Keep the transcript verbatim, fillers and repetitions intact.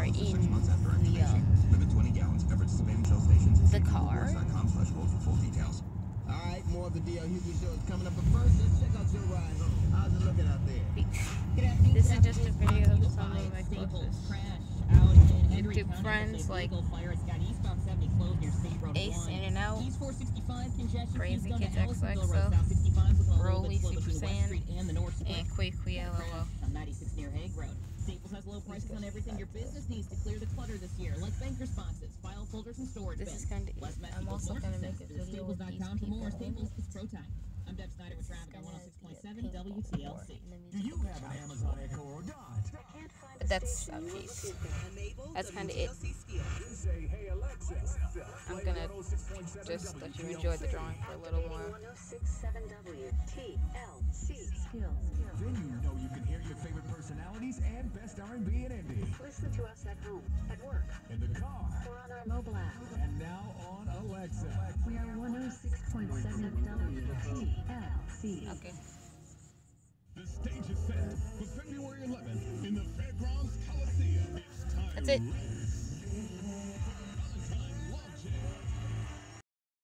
in the, um, the car. Alright, more of the D L Hughley show is coming up, but first, let's check out your ride home. How's it looking out there? This is just a video of some of my closest YouTube friends, like Ace In and Out, Crazy Kids X X O, Broly Super Saiyan, and Queequee L L O. Staples has low prices on everything your business needs to clear the clutter this year, like bank responses, file folders, and storage bins. This is kind of it. I'm also going to make a video with these Staples dot com for more. people. Staples is pro time. I'm Deb Snyder with traffic on one oh six point seven W T L C. Do you have an Amazon Echo or not? But that's a piece. That's kind of it. I'm going to just let you enjoy the drawing for a little more. one oh six point seven W T L C. Then you know you can hear your favorite personalities and best R and B and indie. Listen to us at home, at work, in the car, or on our mobile app. and now on Alexa. We are one oh six point seven W T L C. Okay. The stage is set for February eleventh in the Fairgrounds Coliseum. It's time That's it.